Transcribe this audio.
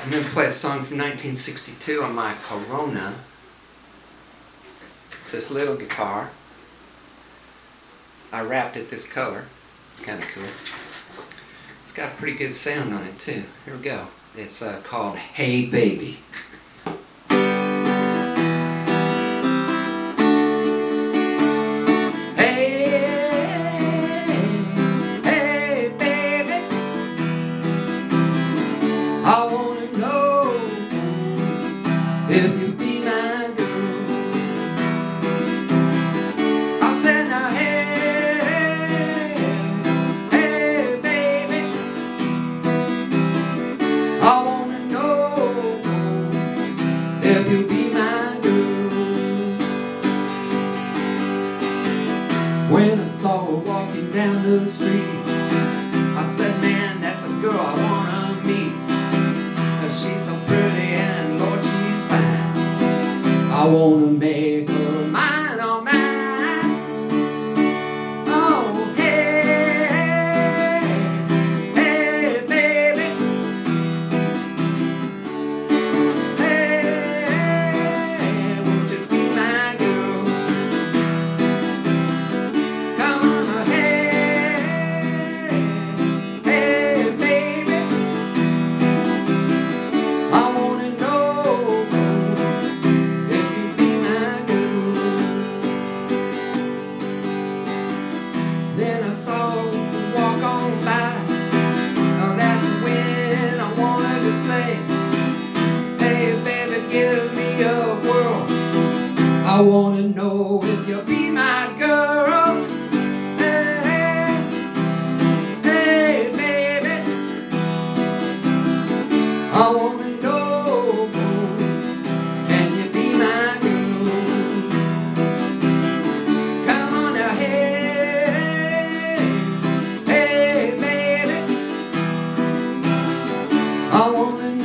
I'm going to play a song from 1962 on my Corona. It's this little guitar. I wrapped it this color. It's kind of cool. It's got a pretty good sound on it too. Here we go. It's called Hey Baby. I wanna know if you be my girl. I said now hey, hey baby, I wanna know if you be my girl. When I saw her walking down the street, I said man, that's a girl I wanna meet. She's so pretty and Lord, she's fine. I wanna make her mine, oh mine. Oh hey, hey baby, hey, won't you be my girl? Come on, hey, hey baby, I wanna know if you be my girl. Then I saw her walk on by. Oh, that's when I wanted to say, hey baby, give me a whirl. I wanna know if you'll be my girl. Hey, hey baby, I wanna know, can you be my girl? Come on now, hey, hey baby, I wanna